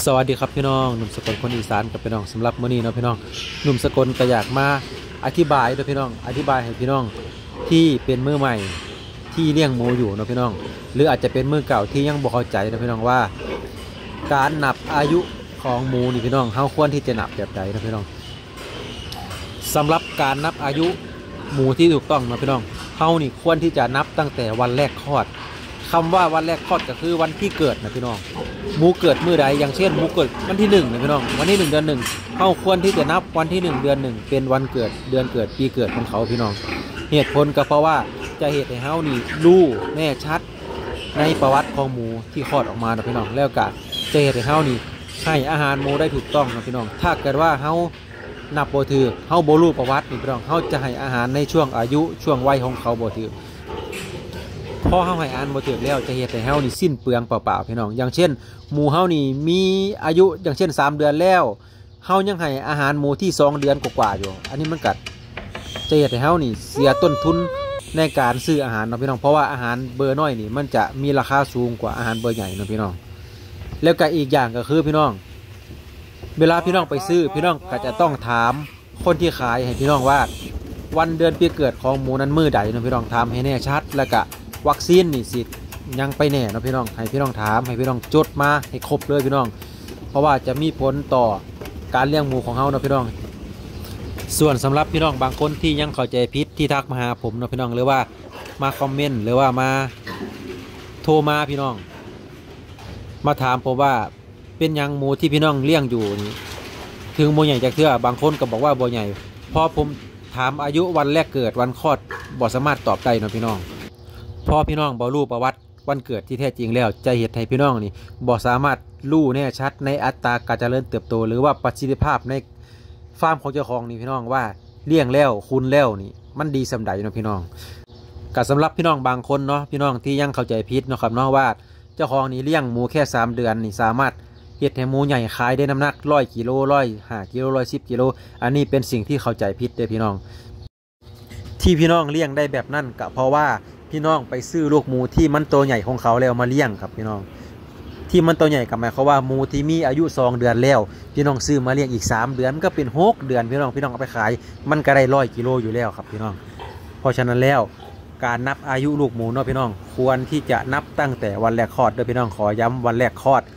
สวัสดีครับพี่น้องหนุ่มสกลคนอีสานกับพี่น้องสำหรับมื้อนี้เนาะพี่น้องหนุ่มสกลก็อยากมาอธิบายด้วยพี่น้องอธิบายให้พี่น้องที่เป็นมือใหม่ที่เลี้ยงหมูอยู่เนาะพี่น้องหรืออาจจะเป็นมือเก่าที่ยังบ่เข้าใจนะพี่น้องว่าการนับอายุของหมูนี่พี่น้องเฮาควรที่จะนับแบบใดนะพี่น้องสำหรับการนับอายุหมูที่ถูกต้องนะพี่น้องเฮานี่ควรที่จะนับตั้งแต่วันแรกคลอดคำว่าวันแรกคลอดก็คือวันที่เกิดนะพี่น้องหมูเกิดเมื่อใดอย่างเช่นหมูเกิดวันที่1นะพี่น้องวันที่1เดือน1เขาควรที่จะนับวันที่1เดือน1เป็นวันเกิดเดือนเกิดปีเกิดของเขาพี่น้องเหตุผลก็เพราะว่าจะเหตุให้เฮานี่รู้แน่ชัดในประวัติของหมูที่คลอดออกมานะพี่น้องแล้วก็จะเหตุให้เฮานี่ให้อาหารหมูได้ถูกต้องนะพี่น้องถ้าเกิดว่าเฮานับบ่ถือเฮาบ่รู้ประวัตินี่พี่น้องเฮาจะให้อาหารในช่วงอายุช่วงวัยของเขาบ่ถือพอเฮาให้อาหารบ่ถือแล้วจะเฮ็ดให้เฮานี่สิ้นเปลืองเปล่าๆพี่น้องอย่างเช่นหมูเฮานี่มีอายุอย่างเช่น3เดือนแล้วเฮายังให้อาหารหมูที่2เดือนกว่าๆอยู่อันนี้มันก็จะเฮ็ดให้เฮานี่เสียต้นทุนในการซื้ออาหารเนาะพี่น้องเพราะว่าอาหารเบอร์น้อยนี่มันจะมีราคาสูงกว่าอาหารเบอร์ใหญ่เนาะพี่น้องแล้วก็อีกอย่างก็คือพี่น้องเวลาพี่น้องไปซื้อพี่น้องก็จะต้องถามคนที่ขายให้พี่น้องว่าวันเดือนปีเกิดของหมูนั้นมื้อใดเนาะพี่น้องถามให้แน่ชัดแล้วก็วัคซีนนี่สิยังไปแน่เนาะพี่น้องให้พี่น้องถามให้พี่น้องจดมาให้ครบเลยพี่น้องเพราะว่าจะมีผลต่อการเลี้ยงหมูของเฮาเนาะพี่น้องส่วนสำหรับพี่น้องบางคนที่ยังเข้าใจผิดที่ทักมาหาผมเนาะพี่น้องหรือว่ามาคอมเมนต์หรือว่ามาโทรมาพี่น้องมาถามผมว่าเป็นยังหมูที่พี่น้องเลี้ยงอยู่นี่ถึงบ่ใหญ่จากเทื่อบางคนก็บอกว่าบ่ใหญ่พอผมถามอายุวันแรกเกิดวันคลอดบ่สามารถตอบได้เนาะพี่น้องพอพี่น้องบ่รู้ประวัติวันเกิดที่แท้จริงแล้วจะเหตุให้พี่น้องนี่บ่สามารถรู้แน่ชัดในอัตราการเจริญเติบโตหรือว่าประสิทธิภาพในฟาร์มของเจ้าของนี่พี่น้องว่าเลี้ยงแล้วคุณแล้วนี่มันดีสำใดเนาะพี่น้องก็สำหรับพี่น้องบางคนเนาะพี่น้องที่ยังเข้าใจผิดเนาะครับเนาะว่าเจ้าของนี่เลี้ยงหมูแค่3เดือนนี่สามารถเฮ็ดให้หมูใหญ่ขายได้น้ำหนัก100 กิโล105 กิโล110 กิโลอันนี้เป็นสิ่งที่เข้าใจผิดเด้อพี่น้องที่พี่น้องเลี้ยงได้แบบนั้นก็เพราะว่าพี่น้องไปซื้อลูกหมูที่มันโตใหญ่ของเขาแล้วมาเลี้ยงครับพี่น้องที่มันโตใหญ่กับหมายความว่าหมูที่มีอายุ2เดือนแล้วพี่น้องซื้อมาเลี้ยงอีก3เดือนก็เป็น6เดือนพี่น้องเอาไปขายมันก็ได้100 กิโลอยู่แล้วครับพี่น้องเพราะฉะนั้นแล้วการนับอายุลูกหมูเนาะพี่น้องควรที่จะนับตั้งแต่วันแรกคลอดเด้อพี่น้องขอย้ำวันแรกคลอด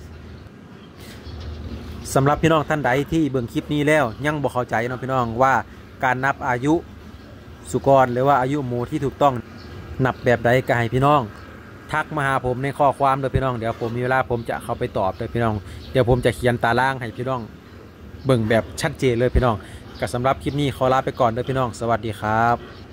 สำหรับพี่น้องท่านใดที่เบิ่งคลิปนี้แล้วยังบ่เข้าใจเนาะพี่น้องว่าการนับอายุสุกรหรือว่าอายุหมูที่ถูกต้องนับแบบใดก็ให้พี่น้องทักมาหาผมในข้อความเด้อพี่น้องเดี๋ยวผมมีเวลาผมจะเข้าไปตอบเด้อพี่น้องเดี๋ยวผมจะเขียนตารางให้พี่น้องเบิ่งแบบชัดเจนเลยพี่น้องก็สำหรับคลิปนี้ขอลาไปก่อนเด้อพี่น้องสวัสดีครับ